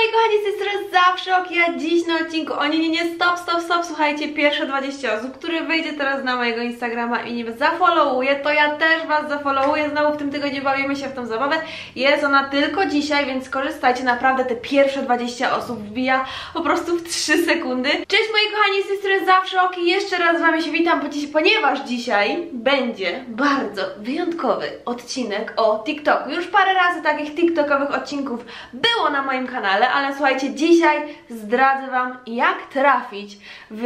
moi kochani, z tej strony zawsze ok, ja dziś na odcinku, nie, stop, słuchajcie, pierwsze 20 osób, które wejdzie teraz na mojego Instagrama i mnie zafollowuje, to ja też was zafollowuję, znowu w tym tygodniu bawimy się w tą zabawę, jest ona tylko dzisiaj, więc korzystajcie, naprawdę te pierwsze 20 osób wbija po prostu w 3 sekundy. Cześć moi kochani, z tej strony zawsze ok, jeszcze raz z wami się witam, ponieważ dzisiaj będzie bardzo wyjątkowy odcinek o TikToku. Już parę razy takich TikTokowych odcinków było na moim kanale, ale słuchajcie, dzisiaj zdradzę wam, jak trafić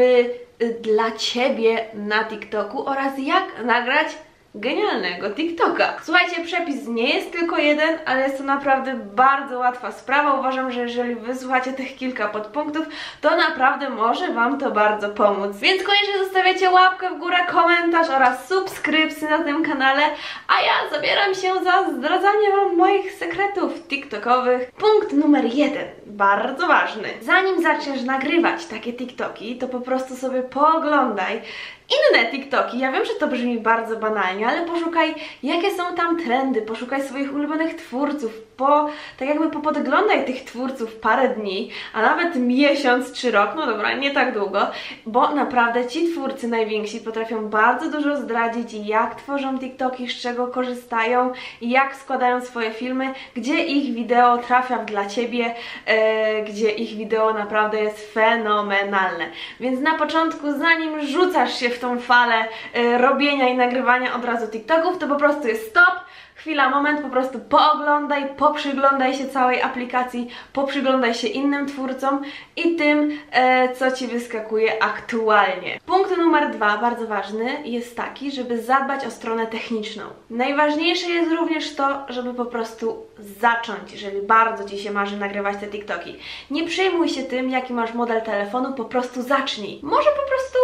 dla ciebie na TikToku oraz jak nagrać genialnego TikToka. Słuchajcie, przepis nie jest tylko jeden, ale jest to naprawdę bardzo łatwa sprawa. Uważam, że jeżeli wysłuchacie tych kilka podpunktów, to naprawdę może wam to bardzo pomóc. Więc koniecznie zostawiacie łapkę w górę, komentarz oraz subskrypcję na tym kanale, a ja zabieram się za zdradzanie wam moich sekretów TikTokowych. Punkt numer 1, bardzo ważny. Zanim zaczniesz nagrywać takie TikToki, to po prostu sobie pooglądaj inne TikToki. Ja wiem, że to brzmi bardzo banalnie, ale poszukaj, jakie są tam trendy, poszukaj swoich ulubionych twórców, tak jakby popodglądaj tych twórców parę dni, a nawet miesiąc czy rok, no dobra, nie tak długo, bo naprawdę ci twórcy najwięksi potrafią bardzo dużo zdradzić, jak tworzą TikToki, z czego korzystają, jak składają swoje filmy, gdzie ich wideo trafia dla ciebie, gdzie ich wideo naprawdę jest fenomenalne. Więc na początku, zanim rzucasz się w tą falę robienia i nagrywania od razu TikToków, to po prostu jest stop, chwila, moment, po prostu pooglądaj, poprzyglądaj się całej aplikacji, poprzyglądaj się innym twórcom i tym, co ci wyskakuje aktualnie. Punkt numer 2, bardzo ważny, jest taki, żeby zadbać o stronę techniczną. Najważniejsze jest również to, żeby po prostu zacząć, jeżeli bardzo ci się marzy nagrywać te TikToki. Nie przejmuj się tym, jaki masz model telefonu, po prostu zacznij. Może po prostu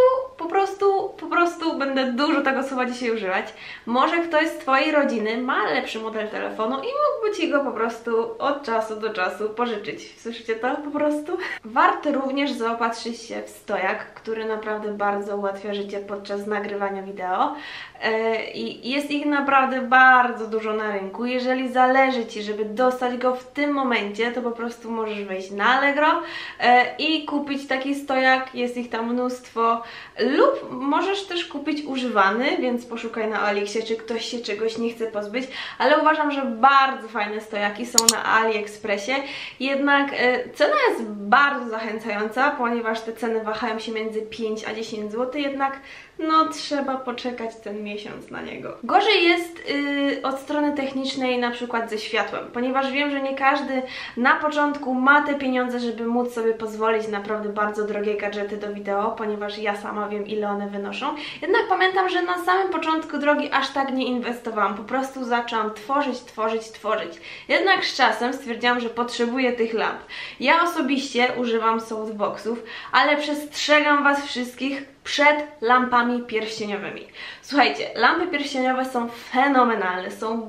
będę dużo tego słowa dzisiaj używać. Może ktoś z twojej rodziny ma lepszy model telefonu i mógłby ci go po prostu od czasu do czasu pożyczyć. Słyszycie to po prostu? Warto również zaopatrzyć się w stojak, który naprawdę bardzo ułatwia życie podczas nagrywania wideo. I jest ich naprawdę bardzo dużo na rynku. Jeżeli zależy ci, żeby dostać go w tym momencie, to po prostu możesz wejść na Allegro i kupić taki stojak, jest ich tam mnóstwo, lub możesz też kupić używany, więc poszukaj na Aliksie, czy ktoś się czegoś nie chce pozbyć, ale uważam, że bardzo fajne stojaki są na AliExpressie, jednak cena jest bardzo zachęcająca, ponieważ te ceny wahają się między 5 a 10 zł, jednak no trzeba poczekać ten miesiąc na niego. Gorzej jest od strony technicznej, na przykład ze światłem, ponieważ wiem, że nie każdy na początku ma te pieniądze, żeby móc sobie pozwolić na naprawdę bardzo drogie gadżety do wideo, ponieważ ja sama wiem, ile one wynoszą. Jednak pamiętam, że na samym początku drogi aż tak nie inwestowałam, po prostu zaczęłam tworzyć. Jednak z czasem stwierdziłam, że potrzebuję tych lamp. Ja osobiście używam softboxów, ale przestrzegam was wszystkich przed lampami pierścieniowymi. Słuchajcie, lampy pierścieniowe są fenomenalne, są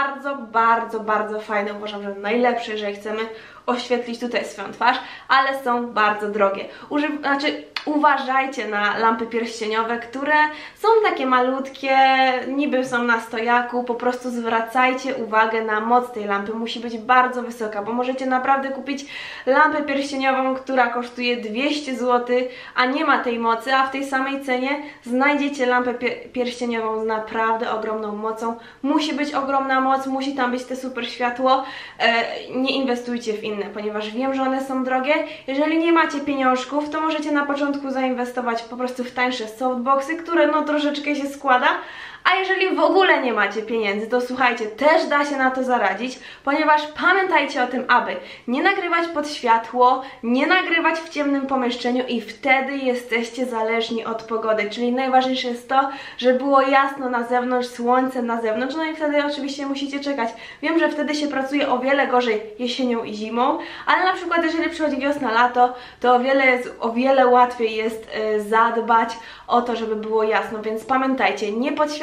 bardzo fajne, uważam, że najlepsze, jeżeli chcemy oświetlić tutaj swoją twarz, ale są bardzo drogie. Uważajcie na lampy pierścieniowe, które są takie malutkie, niby są na stojaku, po prostu zwracajcie uwagę na moc tej lampy, musi być bardzo wysoka, bo możecie naprawdę kupić lampę pierścieniową, która kosztuje 200 zł, a nie ma tej mocy, a w tej samej cenie znajdziecie lampę pierścieniową z naprawdę ogromną mocą. Musi być ogromna moc, musi tam być te super światło, nie inwestujcie w inne, ponieważ wiem, że one są drogie. Jeżeli nie macie pieniążków, to możecie na początku zainwestować po prostu w tańsze softboxy, które no troszeczkę się składa, a jeżeli w ogóle nie macie pieniędzy, to słuchajcie, też da się na to zaradzić, ponieważ pamiętajcie o tym, aby nie nagrywać pod światło, nie nagrywać w ciemnym pomieszczeniu i wtedy jesteście zależni od pogody, czyli najważniejsze jest to, że było jasno na zewnątrz, słońce na zewnątrz, no i wtedy oczywiście musicie czekać. Wiem, że wtedy się pracuje o wiele gorzej jesienią i zimą, ale na przykład jeżeli przychodzi wiosna, lato, to o wiele łatwiej jest zadbać o to, żeby było jasno, więc pamiętajcie, nie pod światło,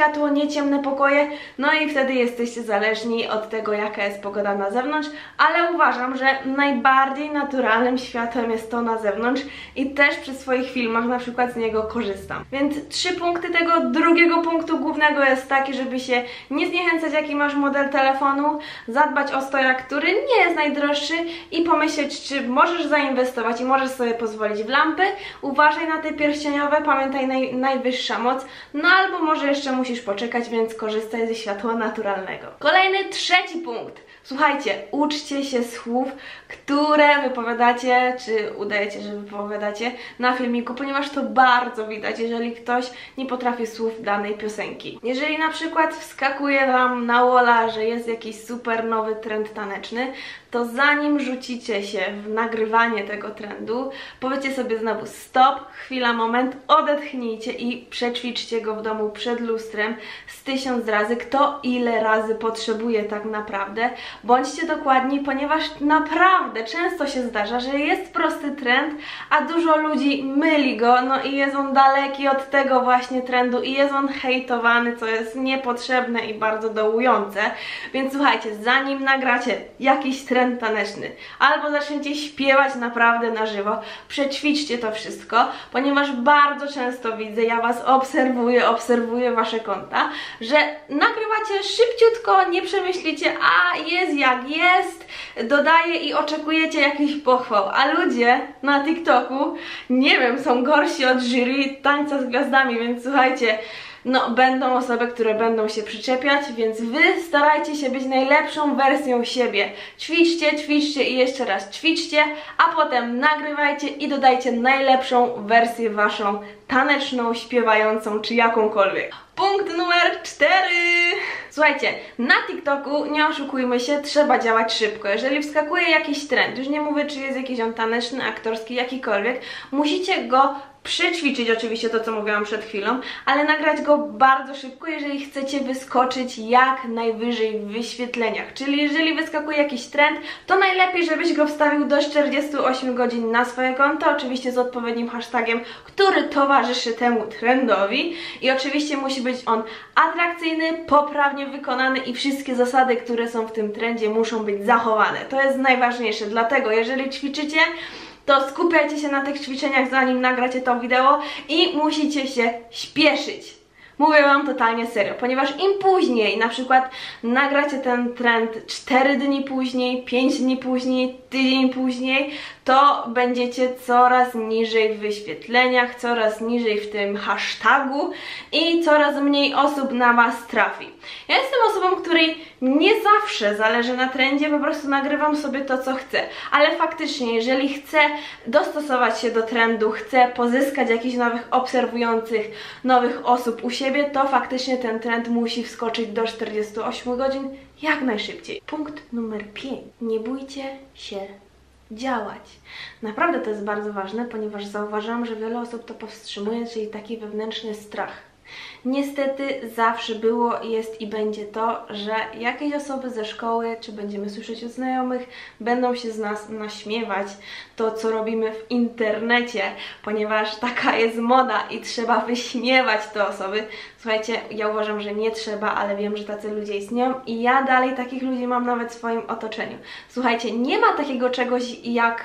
światło, nie ciemne pokoje, no i wtedy jesteście zależni od tego, jaka jest pogoda na zewnątrz, ale uważam, że najbardziej naturalnym światłem jest to na zewnątrz i też przy swoich filmach na przykład z niego korzystam. Więc 3 punkty tego drugiego punktu głównego jest taki, żeby się nie zniechęcać, jaki masz model telefonu, zadbać o stojak, który nie jest najdroższy i pomyśleć, czy możesz zainwestować i możesz sobie pozwolić w lampy. Uważaj na te pierścieniowe, pamiętaj, najwyższa moc, no albo może jeszcze musisz poczekać, więc korzystaj ze światła naturalnego. Kolejny, 3. punkt. Słuchajcie, uczcie się słów, które wypowiadacie, czy udajecie, że wypowiadacie na filmiku, ponieważ to bardzo widać, jeżeli ktoś nie potrafi słów danej piosenki. Jeżeli na przykład wskakuje Wam na walla, że jest jakiś super nowy trend taneczny, to zanim rzucicie się w nagrywanie tego trendu, powiedzcie sobie znowu stop, chwila, moment, odetchnijcie i przećwiczcie go w domu przed lustrem z 1000 razy, kto ile razy potrzebuje tak naprawdę. Bądźcie dokładni, ponieważ naprawdę często się zdarza, że jest prosty trend, a dużo ludzi myli go, no i jest on daleki od tego właśnie trendu i jest on hejtowany, co jest niepotrzebne i bardzo dołujące. Więc słuchajcie, zanim nagracie jakiś trend taneczny, albo zaczniecie śpiewać naprawdę na żywo, przećwiczcie to wszystko, ponieważ bardzo często widzę, ja Was obserwuję Wasze konta, że nagrywacie szybciutko, nie przemyślicie, a jest jak jest, dodaję i oczekujecie jakichś pochwał, a ludzie na TikToku, nie wiem, są gorsi od jury tańca z gwiazdami, więc słuchajcie, no będą osoby, które będą się przyczepiać, więc Wy starajcie się być najlepszą wersją siebie. Ćwiczcie i jeszcze raz ćwiczcie, a potem nagrywajcie i dodajcie najlepszą wersję Waszą taneczną, śpiewającą czy jakąkolwiek. Punkt numer 4. Słuchajcie, na TikToku, nie oszukujmy się, trzeba działać szybko. Jeżeli wskakuje jakiś trend, już nie mówię, czy jest jakiś on taneczny, aktorski, jakikolwiek, musicie go przećwiczyć, oczywiście to, co mówiłam przed chwilą, ale nagrać go bardzo szybko, jeżeli chcecie wyskoczyć jak najwyżej w wyświetleniach. Czyli jeżeli wyskakuje jakiś trend, to najlepiej, żebyś go wstawił do 48 godzin na swoje konto, oczywiście z odpowiednim hashtagiem, który towarzyszy temu trendowi i oczywiście musi być on atrakcyjny, poprawnie wykonany i wszystkie zasady, które są w tym trendzie, muszą być zachowane. To jest najważniejsze, dlatego jeżeli ćwiczycie, to skupiajcie się na tych ćwiczeniach, zanim nagracie to wideo i musicie się śpieszyć. Mówię Wam totalnie serio, ponieważ im później, na przykład nagracie ten trend 4 dni później, 5 dni później, tydzień później, to będziecie coraz niżej w wyświetleniach, coraz niżej w tym hashtagu i coraz mniej osób na Was trafi. Ja jestem osobą, której nie zawsze zależy na trendzie, po prostu nagrywam sobie to, co chcę, ale faktycznie, jeżeli chcę dostosować się do trendu, chcę pozyskać jakichś nowych obserwujących, nowych osób u siebie, to faktycznie ten trend musi wskoczyć do 48 godzin jak najszybciej. Punkt numer 5. Nie bójcie się działać. Naprawdę to jest bardzo ważne, ponieważ zauważyłam, że wiele osób to powstrzymuje, czyli taki wewnętrzny strach. Niestety zawsze było, jest i będzie to, że jakieś osoby ze szkoły, czy będziemy słyszeć od znajomych, będą się z nas naśmiewać to, co robimy w internecie, ponieważ taka jest moda i trzeba wyśmiewać te osoby. Słuchajcie, ja uważam, że nie trzeba, ale wiem, że tacy ludzie istnieją i ja dalej takich ludzi mam nawet w swoim otoczeniu. Słuchajcie, nie ma takiego czegoś jak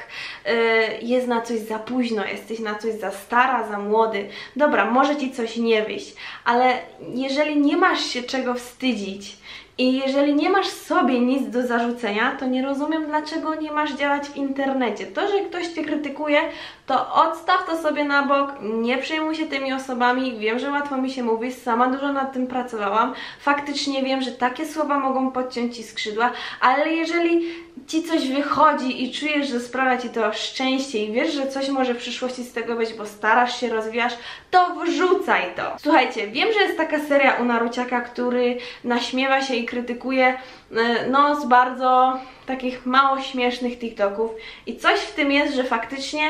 jest na coś za późno, jesteś na coś za stara, za młody. Dobra, może Ci coś nie wyjść, ale jeżeli nie masz się czego wstydzić i jeżeli nie masz sobie nic do zarzucenia, to nie rozumiem, dlaczego nie masz działać w internecie. To, że ktoś Cię krytykuje, to odstaw to sobie na bok, nie przejmuj się tymi osobami. Wiem, że łatwo mi się mówi, sama dużo nad tym pracowałam. Faktycznie wiem, że takie słowa mogą podciąć Ci skrzydła, ale jeżeli Ci coś wychodzi i czujesz, że sprawia Ci to szczęście i wiesz, że coś może w przyszłości z tego być, bo starasz się, rozwijasz, to wrzucaj to. Słuchajcie, wiem, że jest taka seria u Naruciaka, który naśmiewa się i krytykuje no z bardzo takich mało śmiesznych TikToków i coś w tym jest, że faktycznie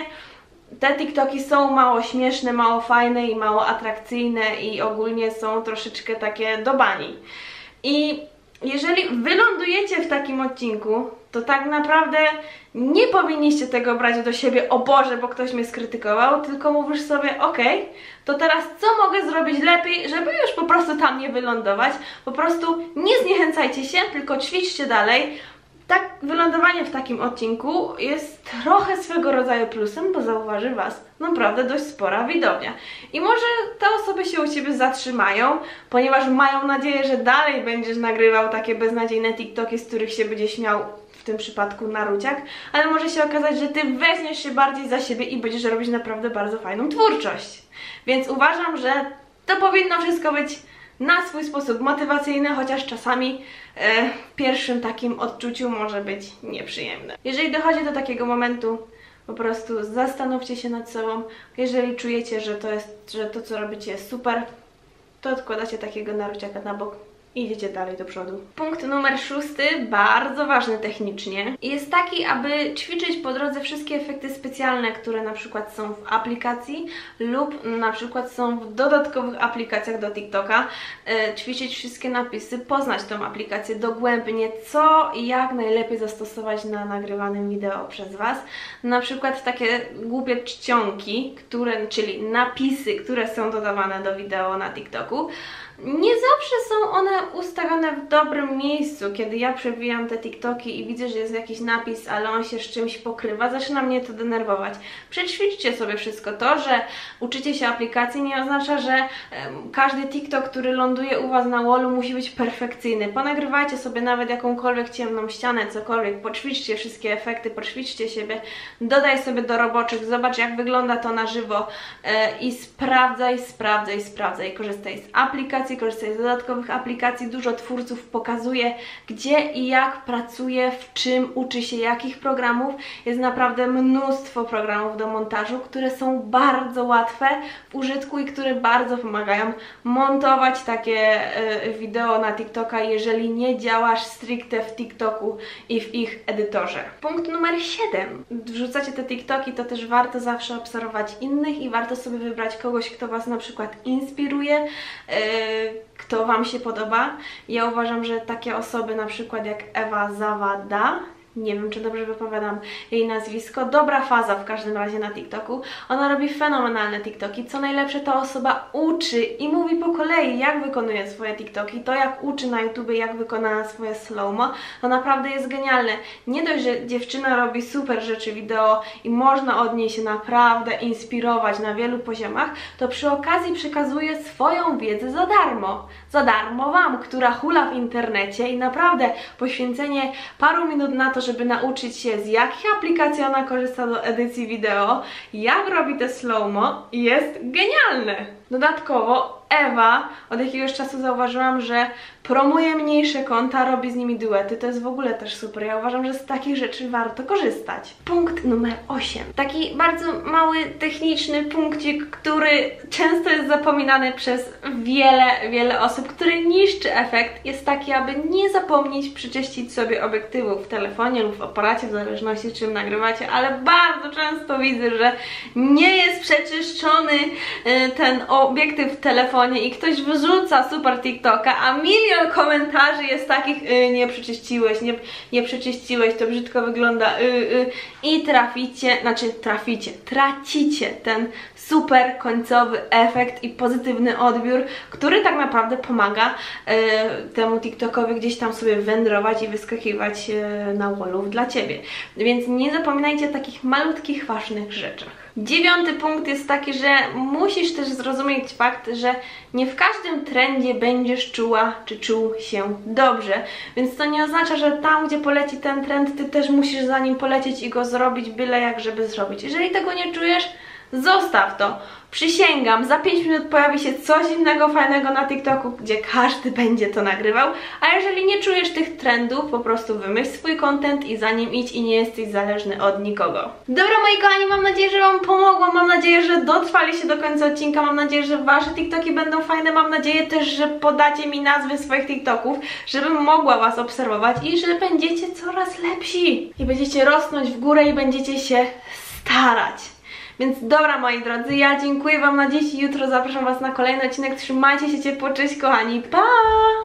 te TikToki są mało śmieszne, mało fajne i mało atrakcyjne i ogólnie są troszeczkę takie do bani. I Jeżeli wylądujecie w takim odcinku, to tak naprawdę nie powinniście tego brać do siebie, o Boże, bo ktoś mnie skrytykował, tylko mówisz sobie, okej, to teraz co mogę zrobić lepiej, żeby już po prostu tam nie wylądować. Po prostu nie zniechęcajcie się, tylko ćwiczcie dalej. Tak, wylądowanie w takim odcinku jest trochę swego rodzaju plusem, bo zauważy Was naprawdę dość spora widownia. I może te osoby się u Ciebie zatrzymają, ponieważ mają nadzieję, że dalej będziesz nagrywał takie beznadziejne TikToki, z których się będzie śmiał, w tym przypadku Naruciak, ale może się okazać, że Ty weźmiesz się bardziej za siebie i będziesz robić naprawdę bardzo fajną twórczość. Więc uważam, że to powinno wszystko być na swój sposób motywacyjny, chociaż czasami w pierwszym takim odczuciu może być nieprzyjemne. Jeżeli dochodzi do takiego momentu, po prostu zastanówcie się nad sobą. Jeżeli czujecie, że to co robicie jest super, to odkładacie takiego Naruciaka na bok i idziecie dalej do przodu. Punkt numer 6, bardzo ważny technicznie, jest taki, aby ćwiczyć po drodze wszystkie efekty specjalne, które na przykład są w aplikacji lub na przykład są w dodatkowych aplikacjach do TikToka. Ćwiczyć wszystkie napisy, poznać tą aplikację dogłębnie, co i jak najlepiej zastosować na nagrywanym wideo przez Was. Na przykład takie głupie czcionki, czyli napisy, które są dodawane do wideo na TikToku. Nie zawsze są one ustawione w dobrym miejscu. Kiedy ja przewijam te TikToki i widzę, że jest jakiś napis, ale on się z czymś pokrywa, zaczyna mnie to denerwować. Przećwiczcie sobie wszystko. To, że uczycie się aplikacji, nie oznacza, że każdy TikTok, który ląduje u Was na wallu, musi być perfekcyjny. Ponagrywajcie sobie nawet jakąkolwiek ciemną ścianę, cokolwiek, poćwiczcie wszystkie efekty, poćwiczcie siebie, dodaj sobie do roboczych, zobacz jak wygląda to na żywo i sprawdzaj. Korzystaj z aplikacji, korzystaj z dodatkowych aplikacji. Dużo twórców pokazuje, gdzie i jak pracuje, w czym uczy się, jakich programów. Jest naprawdę mnóstwo programów do montażu, które są bardzo łatwe w użytku i które bardzo pomagają montować takie wideo na TikToka, jeżeli nie działasz stricte w TikToku i w ich edytorze. Punkt numer 7. Wrzucacie te TikToki, to też warto zawsze obserwować innych i warto sobie wybrać kogoś, kto Was na przykład inspiruje, kto Wam się podoba. Ja uważam, że takie osoby na przykład jak Ewa Zawada, nie wiem, czy dobrze wypowiadam jej nazwisko, Dobra Faza w każdym razie na TikToku. Ona robi fenomenalne TikToki. Co najlepsze, ta osoba uczy i mówi po kolei, jak wykonuje swoje TikToki. To, jak uczy na YouTubie, jak wykona swoje slow-mo, to naprawdę jest genialne. Nie dość, że dziewczyna robi super rzeczy wideo i można od niej się naprawdę inspirować na wielu poziomach, to przy okazji przekazuje swoją wiedzę za darmo. Za darmo Wam, która hula w internecie i naprawdę poświęcenie paru minut na to, żeby nauczyć się, z jakich aplikacji ona korzysta do edycji wideo, jak robi te slow-mo, jest genialne. Dodatkowo Ewa od jakiegoś czasu zauważyłam, że promuje mniejsze konta, robi z nimi duety. To jest w ogóle też super. Ja uważam, że z takich rzeczy warto korzystać. Punkt numer 8. Taki bardzo mały, techniczny punkcik, który często jest zapominany przez wiele osób, który niszczy efekt, jest taki, aby nie zapomnieć przyczyścić sobie obiektywu w telefonie lub w aparacie, w zależności czym nagrywacie, ale bardzo często widzę, że nie jest przeczyszczony ten obiektyw w telefonie i ktoś wyrzuca super TikToka, a milion komentarzy jest takich nie przeczyściłeś, nie przeczyściłeś, to brzydko wygląda i tracicie ten super końcowy efekt i pozytywny odbiór, który tak naprawdę pomaga temu TikTokowi gdzieś tam sobie wędrować i wyskakiwać na wallów dla Ciebie. Więc nie zapominajcie o takich malutkich, ważnych rzeczach. 9. punkt jest taki, że musisz też zrozumieć fakt, że nie w każdym trendzie będziesz czuła czy czuł się dobrze, więc to nie oznacza, że tam, gdzie poleci ten trend, Ty też musisz za nim polecieć i go zrobić byle jak, żeby zrobić. Jeżeli tego nie czujesz, zostaw to. Przysięgam, za 5 minut pojawi się coś innego fajnego na TikToku, gdzie każdy będzie to nagrywał, a jeżeli nie czujesz tych trendów, po prostu wymyśl swój content i za nim idź i nie jesteś zależny od nikogo. Dobra moi kochani, mam nadzieję, że Wam pomogłam, mam nadzieję, że dotrwaliście do końca odcinka, mam nadzieję, że Wasze TikToki będą fajne, mam nadzieję też, że podacie mi nazwy swoich TikToków, żebym mogła Was obserwować i że będziecie coraz lepsi i będziecie rosnąć w górę i będziecie się starać. Więc dobra moi drodzy, ja dziękuję Wam na dziś i jutro zapraszam Was na kolejny odcinek. Trzymajcie się ciepło, cześć kochani, pa!